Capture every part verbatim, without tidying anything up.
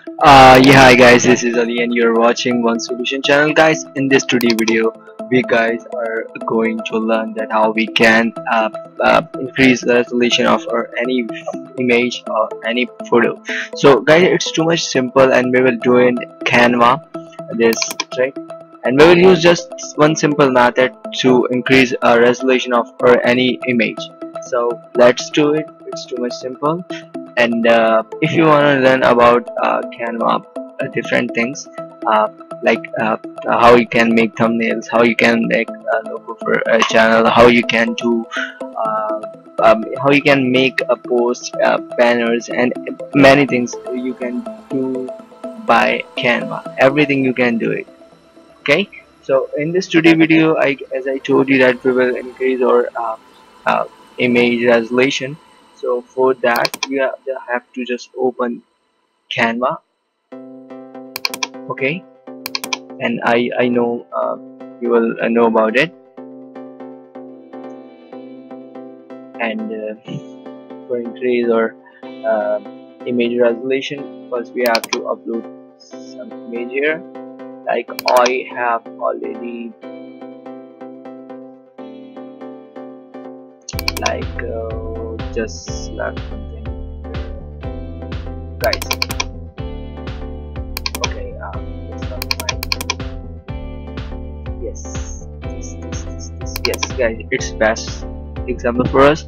Uh, yeah, hi guys, this is Ali and you're watching One Solution channel. Guys, in this today video, we guys are going to learn that how we can uh, uh, increase the resolution of our any image or any photo. So guys, it's too much simple and we will do in Canva this trick, and we will use just one simple method to increase a resolution of our any image. So let's do it. It's too much simple. And uh, if you want to learn about uh, Canva, uh, different things uh, like uh, how you can make thumbnails, how you can make a logo for a channel, how you can do uh, um, how you can make a post, uh, banners, and many things you can do by Canva. Everything you can do it. Okay, so in this today video, I, as I told you that we will increase our uh, uh, image resolution. So for that we have have to just open Canva. Okay, and I I know uh, you will uh, know about it. And uh, for increase or uh, image resolution, first we have to upload some image here. Like I have already like uh, just select something, guys. Okay, uh, it's not fine. Yes, this, this, this, this. Yes, guys, it's best example for us.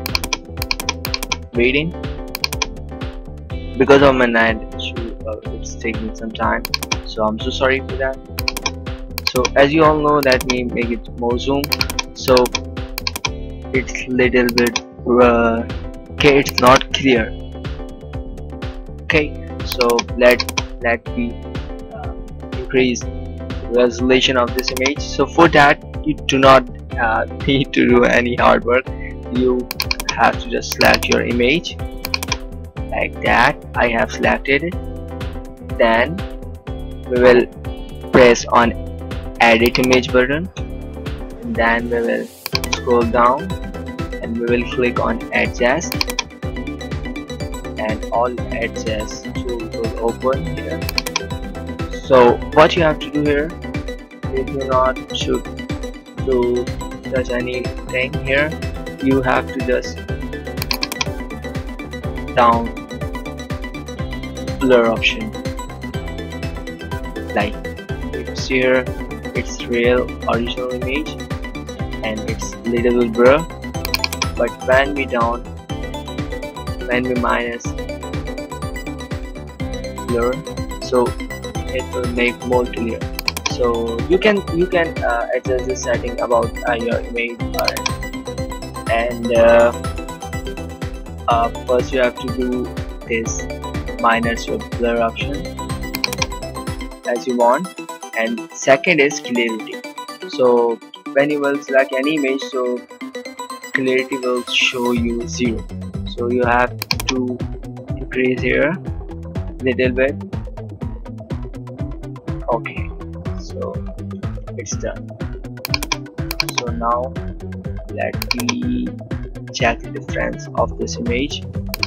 Waiting because of my night issue, uh, it's taking some time, so I'm so sorry for that. So as you all know, let me make it more zoom. So it's little bit uh, okay, it's not clear. Okay, so let let me uh, increase resolution of this image. So for that you do not uh, need to do any hard work. You have to just select your image like that. I have selected it. Then we will press on edit image button, and then we will scroll down and we will click on adjust, and all adjust tool will open here. So what you have to do here, you do not should to touch anything here. You have to just down blur option. Like it's here, it's real original image and it's little bit blur, but when we down when we minus blur, so it will make more clear. So you can you can uh, adjust this setting about uh, your image art. And uh, uh, first you have to do this minus your blur option as you want, and second is clarity. So when you will select any image, so clarity will show you zero, so you have to increase here little bit. Okay, so it's done. So now let me check the difference of this image.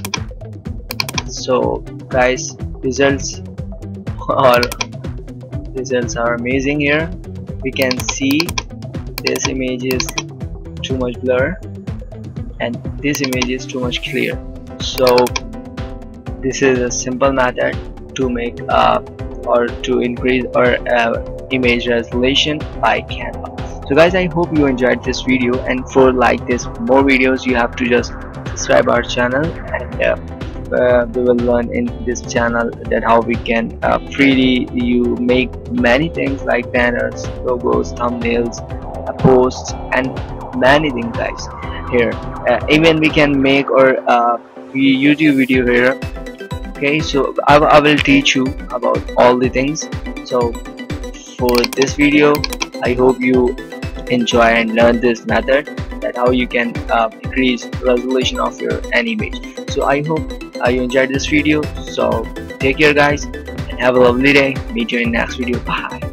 So guys, results are results are amazing here. We can see this image is too much blur and this image is too much clear. So this is a simple method to make uh, or to increase our uh, image resolution by Canva. So guys, I hope you enjoyed this video, and for like this more videos you have to just subscribe our channel, and uh, uh, we will learn in this channel that how we can uh, freely you make many things like banners, logos, thumbnails, uh, posts, and many things guys here. Uh, even we can make our uh, YouTube video here. Okay, so I, I will teach you about all the things. So for this video, I hope you enjoy and learn this method, that how you can uh, increase resolution of your any image. So I hope uh, you enjoyed this video. So take care guys and have a lovely day. Meet you in next video. Bye.